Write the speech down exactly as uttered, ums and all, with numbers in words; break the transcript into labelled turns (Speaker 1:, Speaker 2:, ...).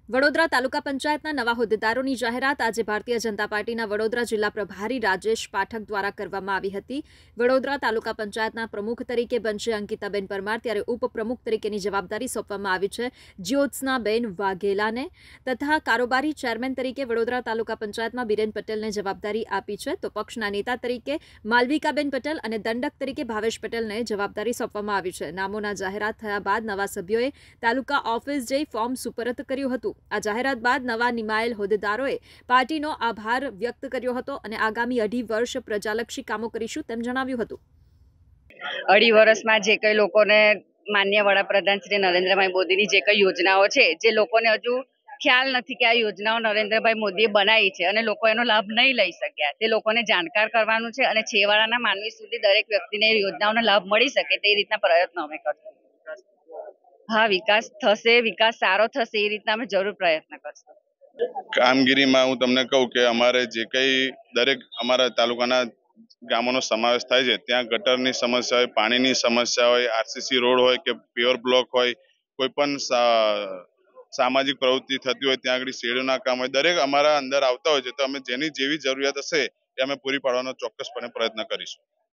Speaker 1: વડોદરા તાલુકા પંચાયતના નવા હોદ્દેદારોની જાહેરાત આજે ભારતીય જનતા પાર્ટીના વડોદરા જિલ્લા પ્રભારી રાજેશ પાઠક દ્વારા કરવામાં આવી હતી। વડોદરા તાલુકા પંચાયતના પ્રમુખ તરીકે બનશે અંકિતાબેન પરમાર, ત્યારે ઉપપ્રમુખ તરીકેની જવાબદારી સોંપવામાં આવી છે જ્યોત્સનાબેન વાઘેલાને, તથા કારોબારી ચેરમેન તરીકે વડોદરા તાલુકા પંચાયતમાં બીરેન પટેલને જવાબદારી આપી છે। તો પક્ષના નેતા તરીકે માલવિકાબેન પટેલ અને દંડક તરીકે ભાવેશ પટેલને જવાબદારી સોંપવામાં આવી છે। નામોના જાહેરાત થયા બાદ નવા સભ્યોએ તાલુકા ઓફિસ જઈ ફોર્મ સુપરત કર્યું હતું। આ જાહેરાત બાદ નવા નિમાયેલ હોદ્દેદારોએ પાર્ટીનો આભાર વ્યક્ત કર્યો હતો અને આગામી અઢી વર્ષ પ્રજાલક્ષી કામો કરીશું તેમ જણાવ્યું હતું।
Speaker 2: અઢી વર્ષમાં જે કઈ લોકોને માન્ય વડાપ્રધાન શ્રી નરેન્દ્રભાઈ મોદીની જે કઈ યોજનાઓ છે, જે લોકોને હજુ ખ્યાલ નથી કે આ યોજનાઓ નરેન્દ્રભાઈ મોદીએ બનાવી છે અને લોકો એનો લાભ નહીં લઈ શક્યા, તે લોકોને જાણકાર કરવાનું છે અને છેવાડાના માનવી સુધી દરેક વ્યક્તિને યોજનાઓનો લાભ મળી શકે તે રીતના પ્રયત્નો અમે કરશું। હા, વિકાસ થશે, વિકાસ સારો થશે એ રીતના અમે જરૂર પ્રયત્ન કરશું।
Speaker 3: કામગીરીમાં હું તમને કહું કે અમારે જે કઈ દરેક અમારા તાલુકાના ગામોનો સમાવેશ થાય છે, ત્યાં ગટરની સમસ્યા હોય, પાણીની સમસ્યા હોય, આરસીસી રોડ હોય કે પ્યોર બ્લોક હોય, કોઈ પણ સામાજિક પ્રવૃત્તિ થતી હોય, ત્યાં આગળ શેરીઓના કામ હોય, દરેક અમારા અંદર આવતા હોય છે। તો અમે જેની જેવી જરૂરિયાત હશે એ અમે પૂરી પાડવાનો ચોક્કસપણે પ્રયત્ન કરીશું।